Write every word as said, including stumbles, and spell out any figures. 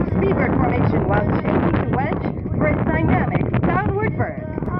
speedbird formation while chasing the wedge for a dynamic downward bird.